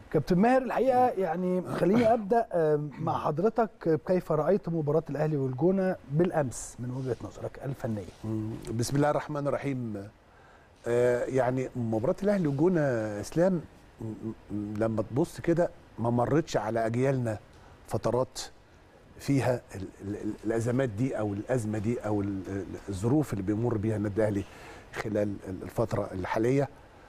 كابتن ماهر الحقيقه يعني خليني ابدا مع حضرتك. كيف رايت مباراه الاهلي والجونه بالامس من وجهه نظرك الفنيه؟ بسم الله الرحمن الرحيم. يعني مباراه الاهلي والجونه اسلام لما تبص كده ما مرتش على اجيالنا فترات فيها الازمات دي او الازمه دي او الظروف اللي بيمر بيها النادي الاهلي خلال الفتره الحاليه.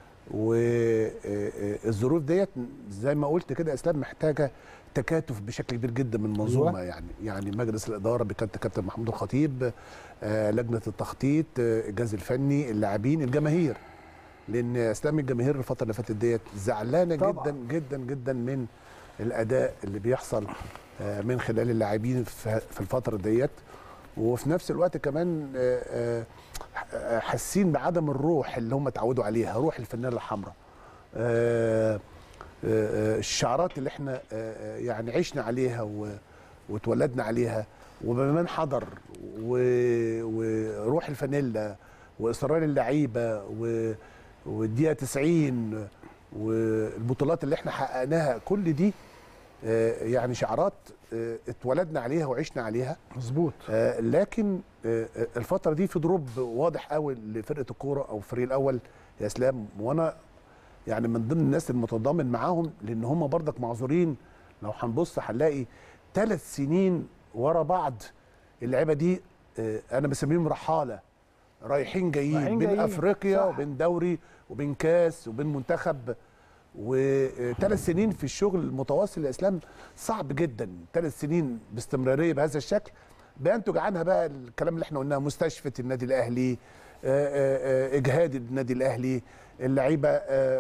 والظروف ديت زي ما قلت كده اسلام محتاجه تكاتف بشكل كبير جدا من منظومه. يعني مجلس الاداره بكابتن كابتن محمود الخطيب، لجنه التخطيط، الجهاز الفني، اللاعبين، الجماهير. لان اسلام الجماهير الفتره اللي فاتت ديت زعلانه جدا جدا جدا من الاداء اللي بيحصل من خلال اللاعبين في الفتره ديت. وفي نفس الوقت كمان حاسين بعدم الروح اللي هم اتعودوا عليها، روح الفنانه الحمراء. الشعارات اللي احنا يعني عشنا عليها واتولدنا عليها، وبمن حضر، وروح الفانيلا، واصرار اللعيبه، والدقيقه 90، والبطولات اللي احنا حققناها، كل دي يعني شعارات اتولدنا عليها وعشنا عليها. مظبوط. لكن الفتره دي في ضروب واضح قوي لفرقه الكوره او الفريق الاول يا اسلام، وانا يعني من ضمن الناس المتضامن معاهم، لان هم برضك معذورين. لو هنبص هنلاقي 3 سنين ورا بعض اللعيبه دي انا بسميهم رحاله، رايحين جايين بين افريقيا وبين دوري وبين كاس وبين منتخب. و3 سنين في الشغل المتواصل يا اسلام صعب جدا. 3 سنين باستمراريه بهذا الشكل بينتج عنها بقى الكلام اللي احنا قلناه: مستشفى النادي الاهلي، اجهاد النادي الاهلي، اللعيبه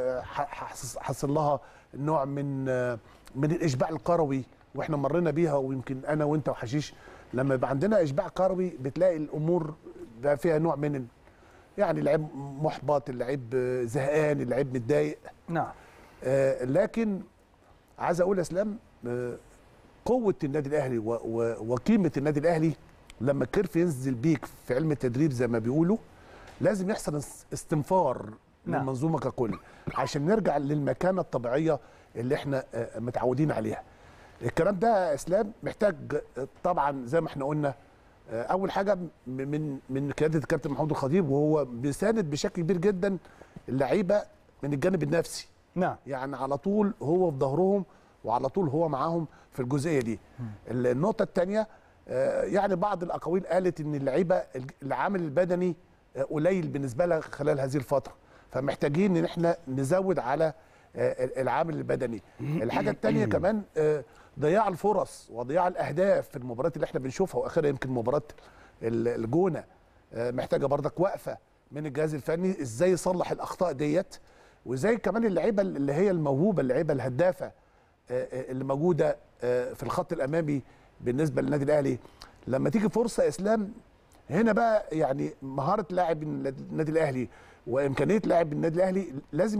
حصل لها نوع من الاشباع الكروي، واحنا مرينا بيها. ويمكن انا وانت وحشيش لما يبقى عندنا اشباع كروي بتلاقي الامور بقى فيها نوع من يعني اللعيب محبط، اللعيب زهقان، اللعيب متضايق. نعم. لكن عايز اقول يا اسلام قوه النادي الاهلي وقيمه النادي الاهلي لما الكيرف ينزل بيك في علم التدريب زي ما بيقولوا، لازم يحصل استنفار للمنظومه ككل عشان نرجع للمكانه الطبيعيه اللي احنا متعودين عليها. الكلام ده يا اسلام محتاج طبعا زي ما احنا قلنا اول حاجه من قياده الكابتن محمود الخطيب، وهو بيساند بشكل كبير جدا اللعيبه من الجانب النفسي. نعم. يعني على طول هو في ظهرهم وعلى طول هو معاهم في الجزئيه دي. النقطه الثانيه يعني بعض الاقاويل قالت ان اللعيبه العامل البدني قليل بالنسبه لها خلال هذه الفتره، فمحتاجين ان احنا نزود على العامل البدني. الحاجه الثانيه كمان ضياع الفرص وضياع الاهداف في المباريات اللي احنا بنشوفها، واخرها يمكن مباراه الجونه محتاجه برضك وقفه من الجهاز الفني، ازاي يصلح الاخطاء ديت، وزي كمان اللعيبه اللي هي الموهوبه، اللعيبه الهدافه اللي موجوده في الخط الامامي بالنسبه للنادي الاهلي. لما تيجي فرصه اسلام هنا بقى يعني مهاره لاعب النادي الاهلي وامكانيه لاعب النادي الاهلي لازم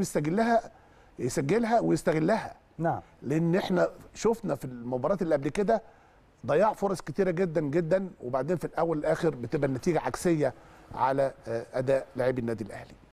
يسجلها ويستغلها. نعم. لان احنا شفنا في المباريات اللي قبل كده ضياع فرص كتيره جدا جدا، وبعدين في الاول والاخر بتبقى النتيجه عكسيه على اداء لاعبي النادي الاهلي.